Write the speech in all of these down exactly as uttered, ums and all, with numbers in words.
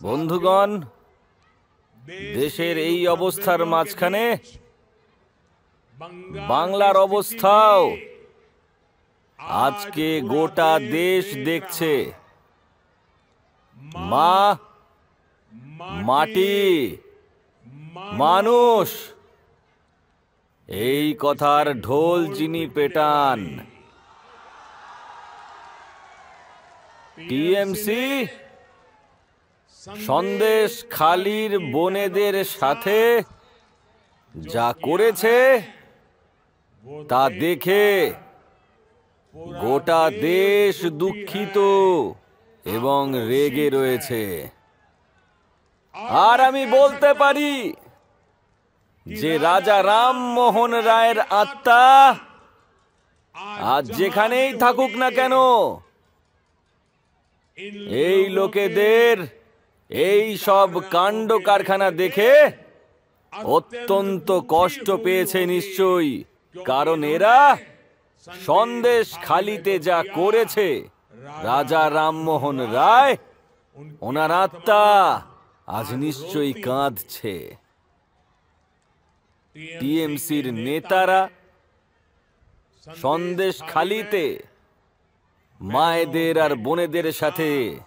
বন্ধুগণ, দেশের এই অবস্থার মাঝখানে বাংলার অবস্থাও আজকে গোটা দেশ দেখছে। মা, মাটি, মানুষ, এই কথার ঢোল যিনি পেটান, টিএমসি সন্দেশখালির বোনেদের সাথে যা করেছে তা দেখে গোটা দেশ দুঃখিত এবং রেগে রয়েছে। আর আমি বলতে পারি যে রাজা রামমোহন রায়ের আত্মা আজ যেখানেই থাকুক না কেন, এই লোকেদের এই সব কাণ্ড কারখানা দেখে অত্যন্ত কষ্ট পেয়েছে নিশ্চয়ই। কারণ এরা সন্দেশখালিতে যা করেছে, রাজা রামমোহন রায়, ওনার আত্মা আজ নিশ্চয়ই কাঁদছে। টিএমসির নেতারা সন্দেশখালিতে মায়েদের আর বোনেদের সাথে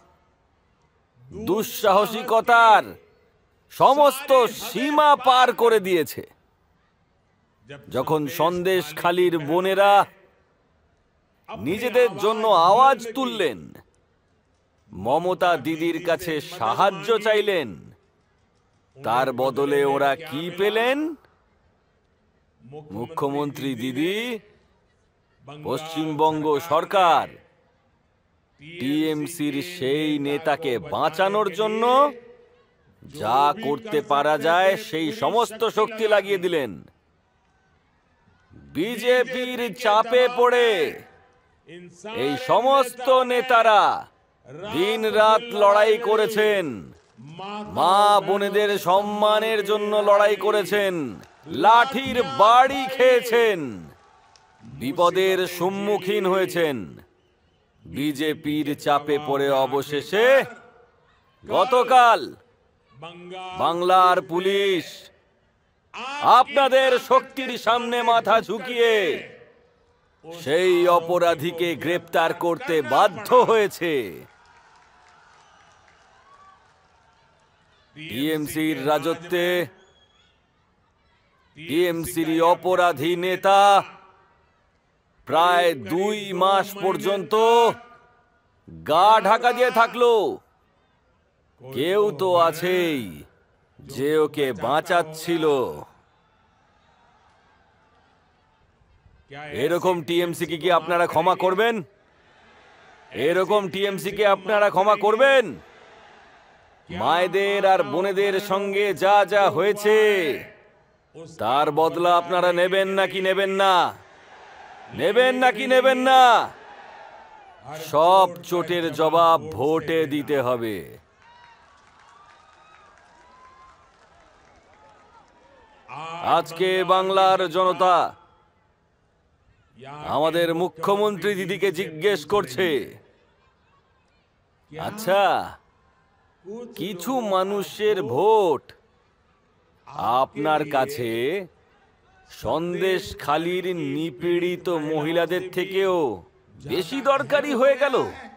দুঃসাহসিকতার সমস্ত সীমা পার করে দিয়েছে। যখন সন্দেশখালির বোনেরা নিজেদের জন্য আওয়াজ তুললেন, মমতা দিদির কাছে সাহায্য চাইলেন, তার বদলে ওরা কি পেলেন? মুখ্যমন্ত্রী দিদি, পশ্চিমবঙ্গ সরকার টিএমসির সেই নেতাকে বাঁচানোর জন্য যা করতে পারা যায় সেই সমস্ত শক্তি লাগিয়ে দিলেন। বিজেপির চাপে পড়ে এই সমস্ত নেতারা দিন রাত লড়াই করেছেন, মা বোনেদের সম্মানের জন্য লড়াই করেছেন, লাঠির বাড়ি খেয়েছেন, বিপদের সম্মুখীন হয়েছেন। বিজেপির চাপে পড়ে অবশেষে গতকাল বাংলার পুলিশ আপনাদের শক্তির সামনে মাথা ঝুঁকিয়ে সেই অপরাধীকে গ্রেপ্তার করতে বাধ্য হয়েছে। টিএমসির রাজত্বে টিএমসির অপরাধী নেতা প্রায় দুই মাস পর্যন্ত গা ঢাকা দিয়ে থাকলো। কেউ তো আছেই যে ওকে বাঁচাচ্ছিল। এরকম টিএমসি কে কি আপনারা ক্ষমা করবেন? এরকম টিএমসি কে আপনারা ক্ষমা করবেন? মায়েদের আর বোনেদের সঙ্গে যা যা হয়েছে তার বদলা আপনারা নেবেন নাকি নেবেন না? নেবেন নাকি নেবেন না? সব চোটের জবাব ভোটে দিতে হবে। আজকে বাংলার জনতা আমাদের মুখ্যমন্ত্রী দিদিকে জিজ্ঞেস করছে, আচ্ছা, কিছু মানুষের ভোট আপনার কাছে সন্দেশখালির নিপীড়িত মহিলাদের থেকেও বেশি দরকারি হয়ে গেল?